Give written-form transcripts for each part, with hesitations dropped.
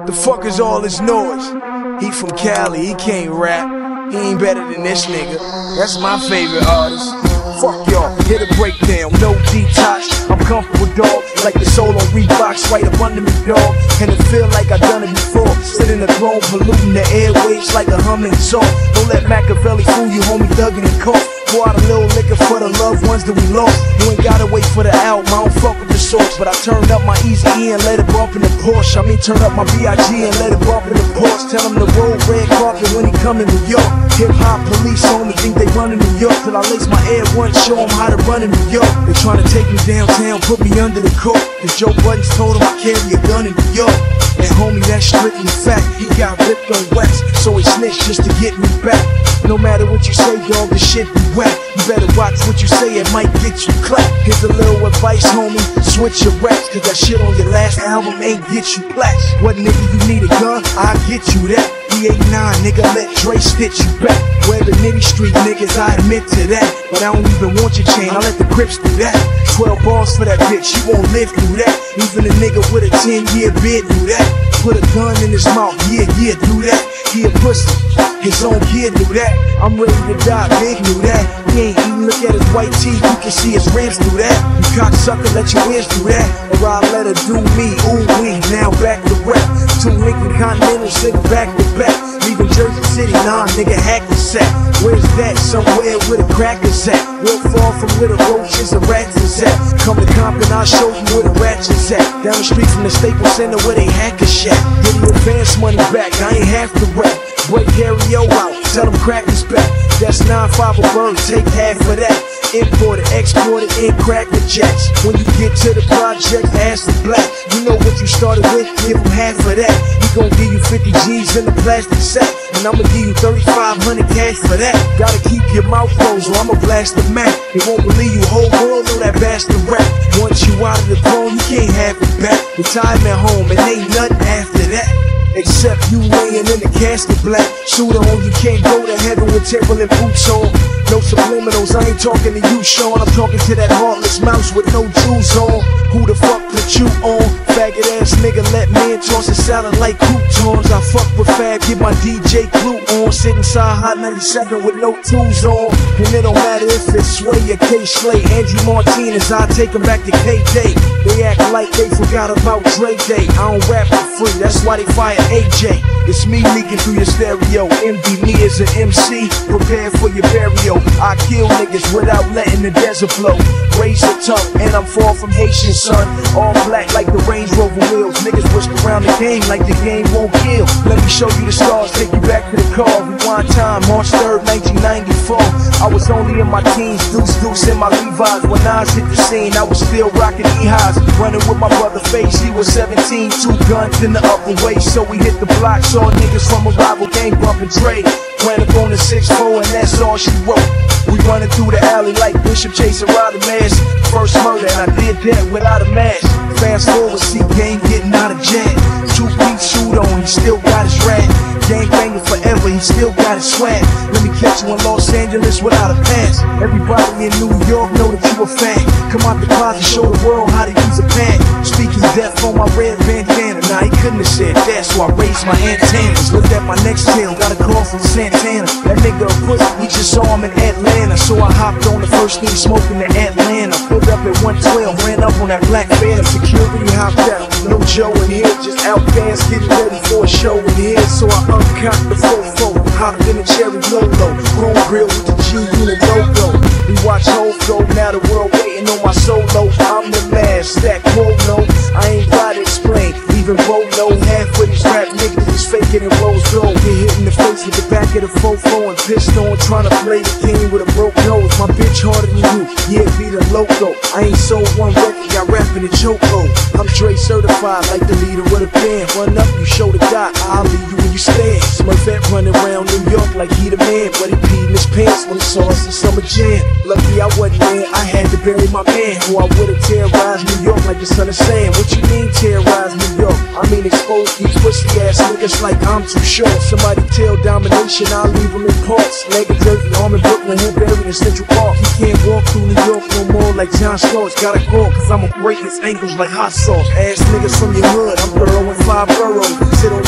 The fuck is all this noise? He from Cali, he can't rap. He ain't better than this nigga. That's my favorite artist. Fuck y'all, hit a breakdown, no detox. I'm comfortable, dog, like the soul on Reeboks, right up under me, dog. And it feel like I done it before. Sit in the throne, polluting the airwaves like a humming song. Don't let Machiavelli fool you, homie, thuggin' and cough. Pour out a little liquor for the loved ones that we lost. You ain't gotta wait for the album, I don't fuck with the source. But I turned up my Easy E and let it bump in the Porsche. I mean, turn up my B.I.G. and let it bump in the Porsche. Tell him to roll red carpet when he come in New York. Hip-hop police only think they run in New York. Till I lace my Air One, show them how to run in New York. They tryna take me downtown, put me under the court. Cause Joe Buttons told him I carry a gun in New York. And homie, that's strictly fact. He got ripped on wax, so he snitched just to get me back. No matter what you say, dog, the shit be whack. You better watch what you say, it might get you clapped. Here's a little advice, homie, switch your raps. Cause that shit on your last album ain't get you plaques. What nigga, you need a gun? I'll get you that. E89, nigga, let Dre stitch you back. We're the nitty street niggas, I admit to that. But I don't even want your chain, I let the Crips do that. 12 bars for that bitch, she won't live through that. Even a nigga with a 10-year bid do that. Put a gun in his mouth, yeah, do that. He a pussy, his own kid knew that. I'm ready to die, big knew that. He ain't eating, look at his white teeth, you can see his ribs through that. You cocksucker, let your ears through that. Or I'll let her do me, ooh wee, now back to rap. Two Lincoln Continentals sitting back to back. Leaving Jersey City, nah, nigga, hack the sack. Where's that? Somewhere where the crackers at. Real far from where the roaches and rats is at. Come to Compton, I'll show you where the ratchets at. Down the street from the Staples Center where they hackers shack. Get the advance money back, I ain't have to rap. Break Harry-O out, tell them crackers back. That's 9-5 a bird, take half of that. Import it, export it in Cracker Jacks. When you get to the project, ask the black. You know what you started with, give them half of that. He gon' give you 50 G's in a plastic sack. And I'ma give you 3,500 cash for that. Gotta keep your mouth closed or I'ma blast the Mac. They won't believe you, whole world know that bastard rap. Once you out of the throne, you can't have it back. Retirement home, and ain't nothing after that. Except you laying in the casket black. Shooter on, you can't go to heaven with Timberland boots on. No subliminals, I ain't talking to you, Sean. I'm talking to that heartless mouse with no jewels on. Who the fuck put you on? Faggot ass nigga, let men toss a salad like croutons. I fuck with Fab, get my DJ Clue on. Sit inside Hot 97 with no tools on. And it don't matter if it's Sway or K-Slay. Andrew Martinez, I take him back to K-Day. They act like they forgot about Dre Day. I don't rap for free, that's why they fire AJ. It's me leaking through your stereo. Envy me as an MC, prepare for your burial. I kill niggas without letting the desert flow. Raise your tongue, and I'm far from Haitian, son. All black like the Range Rover wheels. Niggas whisper around the game like the game won't kill. Let me show you the stars, take you back to the car. Rewind time, March 3rd, 1994. I was only in my teens, deuce in my Levi's. When Nas hit the scene, I was still rocking E-highs. Running with my brother Face, he was 17. 2 guns in the upper waist, so we hit the block. Saw niggas from a rival gang bumping Dre. Ran up on the 6'4", and that's all she wrote. We running through the alley like Bishop chasing Ryder Mask. First murder, and I did that without a mask. Fast forward, see game getting out of jail. 2-piece suit on, he still got his rag. Gang banging forever, he still got his swag. Let me catch you in Los Angeles without a pass. Everybody in New York know that you a fan. Come out the closet, show the world how to use a pen. Speaking death on my red bandana. Nah, he couldn't have said that, so I raised my antennas. Looked at my next tail, got a call from Santana. That nigga a pussy, we just saw him in Atlanta. So I hopped on the first thing smoking to Atlanta. Pulled up at 112, ran up on that black Phantom. Security hopped out, no Joe in here. Just outcast, getting ready for a show in here. So I uncocked the fofo, hopped in a cherry Lolo. Chrome grill with the G-Unit logo. We watch Hov go, now the world waiting on my solo. I'm the man, stack Polo. I ain't gotta explain, even Bolo. Half of these rap niggas is faking and rose gold. Get hit in the face with the back of the fofo and pissed on. Trying to play the game with a broke nose. My bitch harder than you, yeah, be the loco. I ain't sold one record, got rapping the choco. I'm Dre certified like the leader of the band. Run up, you show the dot, I'll leave you when you stand. Smurfette running around New York like he the man, but he peed in his pants when he saw us in Summer Jam. Lucky I wasn't there, I had to bury my man, who I would've terrorized New York like the son of Sam. What you mean terrorize New York? I mean expose these pussy ass niggas like I'm too short. Somebody tell domination, I'll leave them in parts. Leg of Jersey, arm in Brooklyn, he buried in Central Park. He can't walk through New York no more like John Starks. Gotta call, cause I'ma break his ankles like hot sauce. Ass niggas from your hood, I'm throwing 5 boroughs. Sit on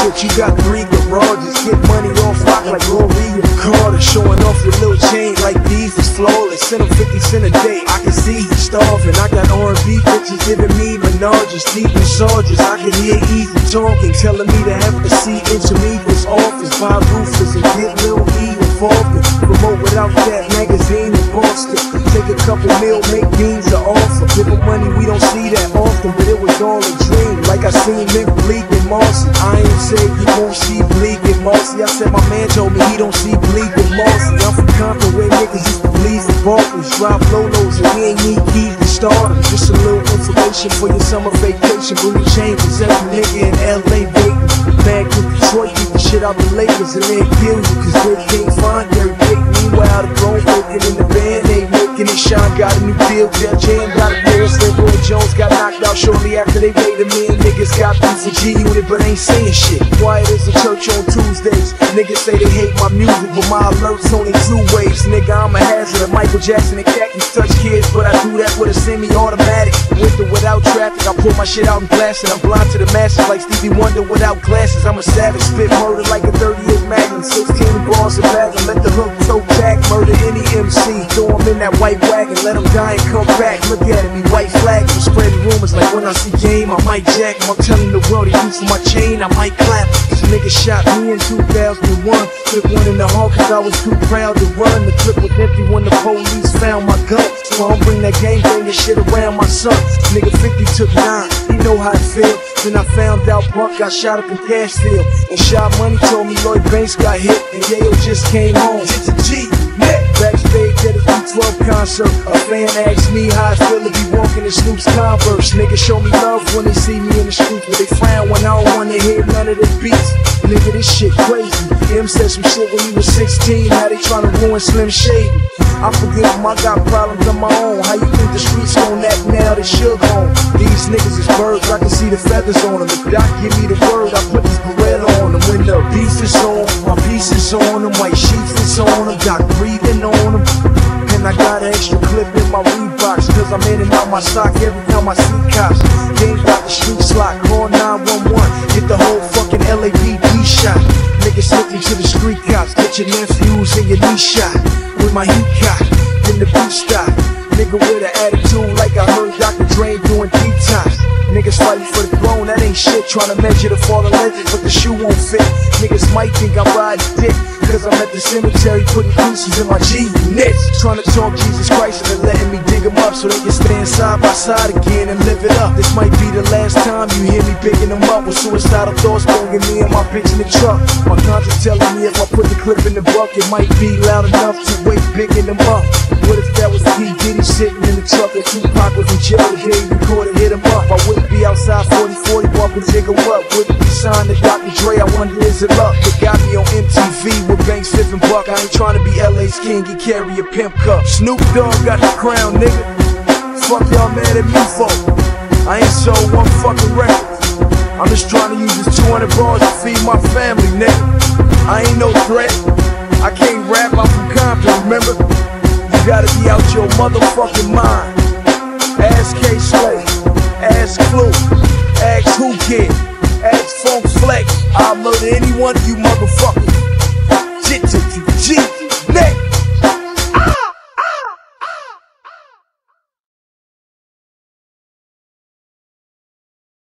shit, you got 3 garages. Get money off rock like Gloria Carter. Showing off your little chain like these is flawless. Send him 50 cents a day, I can see he's starving. I got R&B bitches giving me menages, deep massages. I can hear Easy talking, telling me to have a seat into Meagles office. Buy roofers and get Lil E involved in. Promote without that magazine in Boston. Take a couple mil, make beans an offer. Give him money, we don't see that often, but it was all a dream. Like I seen Mick Bleak and Marcy. I ain't say you won't see Bleak and Marcy. I said my man told me he don't see Bleak and Marcy. I'm from Compton where niggas used to bleed for Barclays. Drop lolos and we ain't need keys to start. Just a little information for your summer vacation. Booty changes, every nigga in LA waiting. Back to Detroit, beat the shit out the Lakers and then kill you, cause they can't find Gary Payton. Meanwhile, the grown working in the band, they making it shine. Got a new deal, Jeff Jam got a deal. Roy Jones got knocked out shortly after they paid him in. Niggas got beef with G-Unit, but ain't saying shit. Quiet as a church on Tuesdays. Niggas say they hate my music, but my alerts only 2 ways. Nigga, I'm a hazard. Michael Jackson and khakis touch kids, but I do that with a semi-automatic. With or without traffic, I pull my shit out and blast it. I'm blind to the masses like Stevie Wonder without glasses. I'm a savage, spit murder like a 38 Magnum. 16 bars of Magnum, let the hook toe tack. Murder any MC, throw him in that white wagon. Let him die and come back. Look at him, he white flag. I'm spreading rumors like when I see game, I might jack him. I'm telling the world he used for my chain, I might clap. This nigga shot me in 2001. Took one in the heart cause I was too proud to run. The clip was empty when the police found my gun. So I don't bring that gang banging shit around my son. Nigga 50 took 9, he know how it feel. Then I found out Buck got shot up in Cashville. And Shot Money told me Lloyd Banks got hit and Yayo just came home. Backstage at his B12 concert, a fan asked me how I feel to be walking in Snoop's Converse. Niggas show me love when they see me in the streets, but they frown when I don't wanna hear none of the beats. Nigga, this shit crazy. M said some shit when he was 16, now they tryna ruin Slim Shady. I forgive him, I got problems of my own. How you think the streets gon' act now they shook on? These niggas is birds, I can see the feathers on them. If Doc give me the word, I put this Beretta on them. When the beef is on, my piece is on them. White sheets is on them, Doc breathing on them. And I got an extra clip in my Reeboks, cause I'm in and out my sock every time I see cops. Game got the street slot, call 911, get the whole fucking LAPD shot. Niggas slip me to the street cops, get your nephews and your knee shot. With my heat cock, then the beat stop. Nigga with an attitude like I heard Dr. Dre doing detox. Niggas fighting for the throne, that ain't shit. Trying to measure the fallen legends, but the shoe won't fit. Niggas might think I'm riding dick, cause I'm at the cemetery putting pieces in my G-Units. Trying to talk Jesus Christ and they're letting me dig them up so they can stand side by side again and live it up. This might be the last time you hear me picking them up with suicidal thoughts bringing me and my bitch in the truck. My conscience telling me if I put the clip in the buck, it might be loud enough to wake picking them up. What if that was P. Diddy sitting in the truck and Tupac was in jail the day he recorded Hit 'Em Up? I wouldn't be outside 40-40 bumping Jigga Up. Wouldn't be signed to Dr. Dre, I wonder is it luck? They got me on MTV with Banks, Fifth and Buck. I ain't trying to be LA's king, he carry a pimp cup. Snoop Dogg got the crown, nigga. Fuck y'all mad at me for? I ain't sold one fucking record. I'm just trying to use this 200 bars to feed my family, nigga. I ain't no threat. I can't rap, I'm from Compton, remember? You gotta be out your motherfucking mind. Ask K-Slay, ask Clue, ask Who Kid, ask Funk Flex. I'll murder any one of you motherfuckers.